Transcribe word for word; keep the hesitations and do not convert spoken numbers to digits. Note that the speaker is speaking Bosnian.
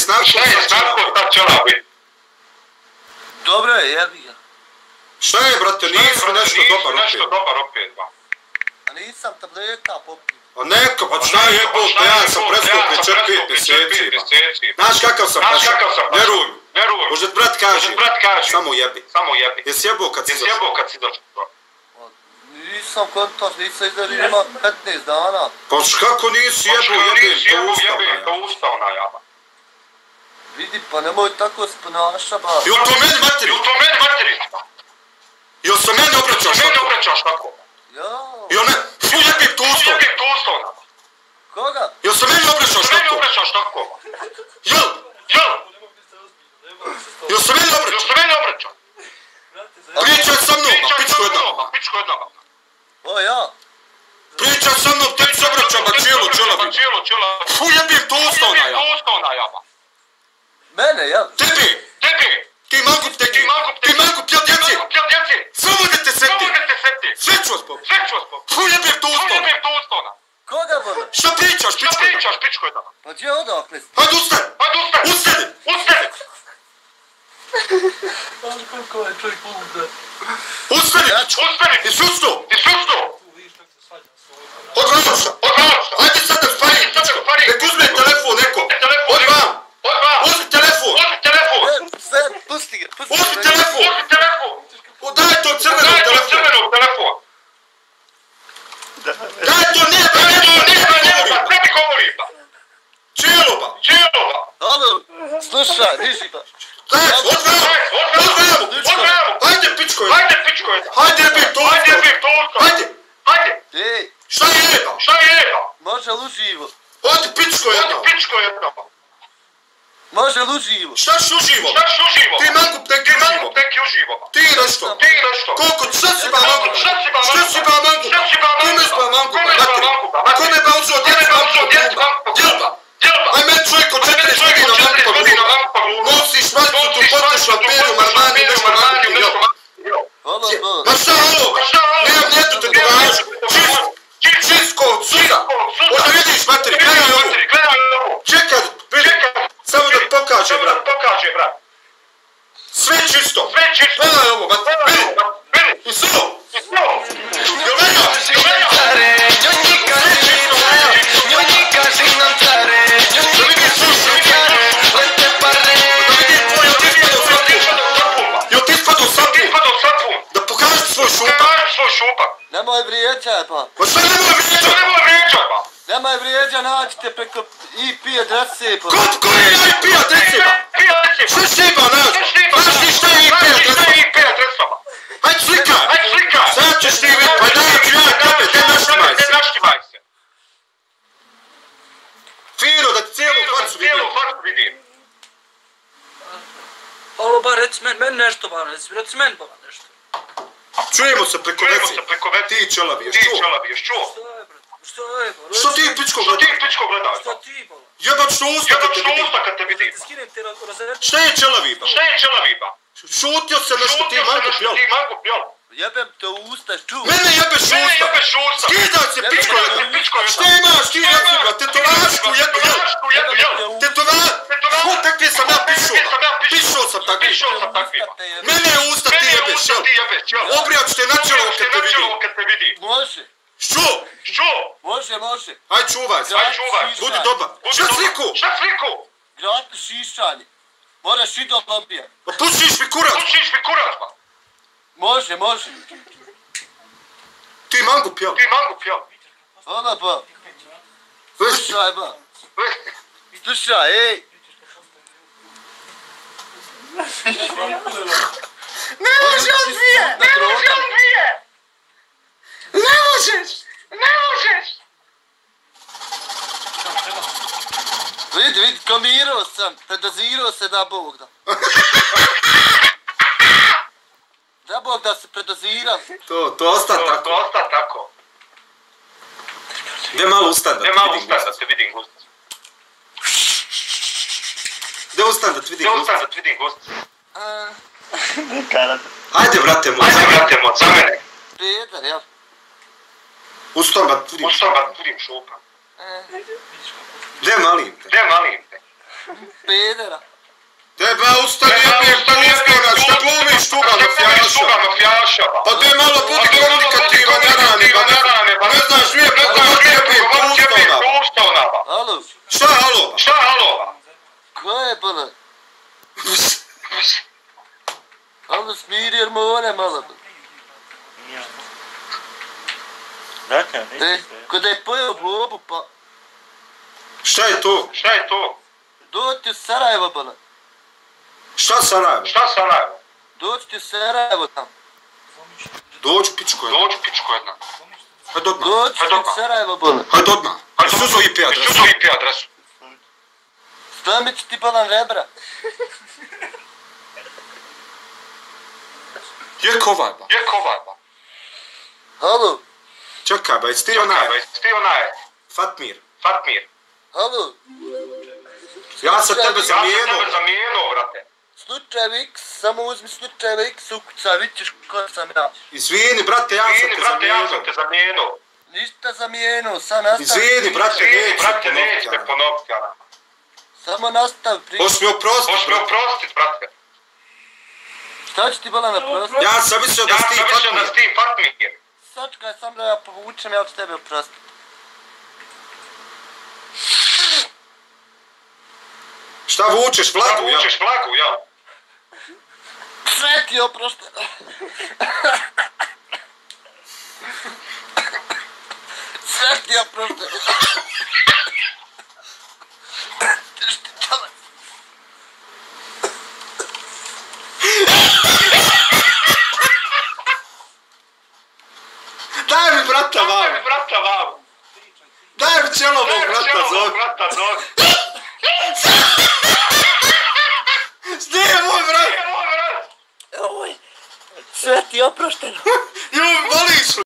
Šta je Snarko ta čelavi? Dobro je, jebi ga. Šta je, brate, nisi nešto dobar opet? Nešto dobar opet, ba. A nisam tableta popio. A neka, pa šta je jebote, ja sam preskupio četiri mjeseci, ba. Znaš kakav sam paša? Veruj mi. Možda brat kaže, samo jebi. Samo jebi. Jesi jebao kad si došao? Jesi jebao kad si došao? Nisam kontaš, nisam izdario, ima petnaest dana. Pa kako nisi jebao, jebim, to ustao na jaba. Vidi, pa nemoj tako se ponaša, ba. Jel to meni materi? Jel to meni materi? Jel se meni obraćaš tako? Meni obraćaš tako? Jao. Jel ne? Fu jebim to ustao. Jebim to ustao na. Koga? Jel se meni obraćaš tako? Meni obraćaš tako? Jel? Jel? Jel se meni obraćaš? Jel se meni obraćaš? Pričaj sa mnom, a pičko jednoga. Pičko jednoga. O, ja. Pričaj sa mnom, tebi se obraćam, a cijelo čelavi. Fu jebim to ustao na jaba. To ustao na jaba. Mene, ja? Tebi! Tebi! Ti mangup teki! Ti mangup teki! Ti mangup pjel djeci! Pjel djeci! Samo da te seti! Samo da te seti! Sve ću vas pobi! Sve ću vas pobi! Fu jebim to ustao! Fu jebim to ustao na! Koga bome? Šta pričaš, pičko? Šta pričaš, pičko je da? Pa gdje odakle? Hajde ustani! Hajde ustani! Ustani! Ustani! Znaš koliko je čovjek luda? Ustani! Ustani! Jesi ustao? Jesi ustao? Odvrano sam! Odvrano sam! Hajde sad da spari! Nek uzme telefon neko! Odvrano! Uzmi telefon! Uzmi telefon! Sve, pusti ga, pusti ga. Uzmi telefon! Uzmi telefon! Daj to crvenog telefon! Daj to neba, neba, neba, neba! Ne mi govori ba! Čijelo ba! Čijelo ba! Alo, slušaj, diži ba. Daj, odvrano! Odvrano! Odvrano! Hajde pičko je! Hajde pičko je! Hajde jebim to! Hajde jebim to! Hajde! Hajde! Ej! Šta je jeba? Šta je jeba? Može li uživo? Hajde pičko jedna! Hajde pičko jedna! Može li uživo? Šta si uživo? Šta si uživo? Ti mangup neki uživo. Ti mangup neki uživo. Ti nešto. Ti nešto. Koliko? Šta si ba mangup? Šta si ba mangup? Šta si ba mangup? Šta si ba mangup? Kome si ba mangup? Kome si ba mangup? Kome ba uzeo djecu mangupa glumba? Djelba. Djelba. Aj men čovjek od četiri godina mangupa glumba. Nosiš mangup, tu potešla piru, marmani, nešto mangup, jel? Ma šta ovo? Nemam njetu te događu. Čisko, suza. Možda vidiš materi, gledaj ovo. Čekaj, vidi. Samo da pokaže, brat. Pokaže, brat. Sve čisto. Sve čisto. Gledaj ovo, brat. Vidi. Vidi. I svo. I svo. Jel velja? Jel velja? Da vidi sušu. Da vidi tvoj, jel ti spadao sapun? Jel ti spadao sapun? Da pokaži svoj šupak. Nemoj vrijeđaj, pa. Pa šta nemoj vrijeđaj? Nemoj vrijeđaj, pa. Nemoj vrijeđaj, nađite preko I P adrese, pa. Kod koji je I P adrese, pa? Šta šiba nađa? Znaš ti šta je I P adresa, pa? Hajde slikaj. Hajde slikaj. Sad ćeš ti vidjeti, pa daj ću ja tebe, te naštivaj se. Te naštivaj se. Fino, da ti cijelu farcu vidim. Cijelu farcu vidim. Alo, ba, reci men, men nešto, ba, reci, reci men, ba, nešto. Čujemo se preko veci. Čujemo se preko veci. Ti čelavi, ješ čuo? Ti čelavi, ješ čuo? Šta je, ba? Što ti pičko gledaš? Što ti pičko gledaš? Šta ti, ba? Jebač što usta kad te vidim. Jebač što usta kad te vidim. Skinem te razreći. Šta je čelavi, ba? Šta je čelavi, ba? Šutio se nešto, ti mangup, jel? Ti mangup, jel? Jebem te u usta, čuo. Mene jebeš u usta. Mene jebeš u usta. Skidaj se, pičko gledaš. Šta imaš, ti jebim ga? Tetovašku jebu, jel? Tetovašku. Ko takvi sam ja pišao, ba? Pišao sam takvi. Mene je usta, ti jebeš, jel? Obrijat ću te na čelo kad te vidim. Može. Što? Što? Može, može. Aj čuvaj se, aj čuvaj. Budi dobar. Šta sliku? Šta sliku? Gratno šišanje. Moraš i do lobija. Pa pušiš mi kurac. Pušiš mi kurac, ba. Može, može. Ti mangup, jel? Ti mangup, jel? Ona, ba. Slušaj, ba. Slušaj, ej. Ne može on dvije! Ne može on dvije! Ne možeš! Ne možeš! Vidi, vidi, komirao sam, predozirao se da Bog da. Da Bog da se predoziram. To, to osta tako. To osta tako. Gdje malo ustan da te vidim gustic. Gdje malo ustan da te vidim gustic. Gdje ustan da te vidim gustic. Gdje ustan da te vidim gustic. Ajde, vrate moc. Ajde, vrate moc, za mene. Pedar, jel? Ustan da te vidim šupa. Ustan da te vidim šupa. Gdje malim te? Gdje malim te? Pedera. Tebe ustani jebim puskona, šta glumiš tuga mafijaša? Pa te malo budi komunikativan, ne rani, pa ne znaš nije pregovoriti jebim puskona. Halo? Šta halo? Šta halo? Ko je bala? Halo, smiri jer more malo. Dakle, E, kada je pojeo bobu pa... Šta je to? Šta je to? Doći u Sarajevo bala. Šta Sarajevo? Šta Sarajevo? Doći u Sarajevo tam. Dođu pičko jedna. Dođu pičko jedna. Hajde odmah. Doći u Sarajevo bala. Hajde odmah. Hajde suzo I P adresu. Suzo I P adresu. Stamit ću ti balan rebra. Je kovaj ba. Je kovaj ba. Halo? Čekaj ba, jesi ti onaj? Jesi ti onaj? Fatmir. Fatmir. Halo? Ja sam tebe zamijenuo. Ja sam tebe zamijenuo, brate. Slučaj X, samo uzmi slučaj X, ukucaj, vidit ćeš ko sam ja. Izvini, brate, ja sam te zamijenuo. Ja sam te zamijenuo. Ništa zamijenuo, sad nastavi. Izvini, brate, neću te ponoviti. Samo nastavi priču. Hoš mi oprostit, Hoš mi oprostit, brate. Šta ću ti bala naprostiti? Ja sam mislio da si ti Fatmir. Sačkaj, sam da ja povučem, ja ću tebe oprostiti. Šta vučeš, vlagu, ja? Vučeš vlagu, ja? Sve ti oprošteno. Sve ti oprošteno. Daj mi brata vavu. Daj mi brata vavu. Daj mi čelo mog brata zove. Gdje je moj brat? Sve ti oprošteno. Ju, voliš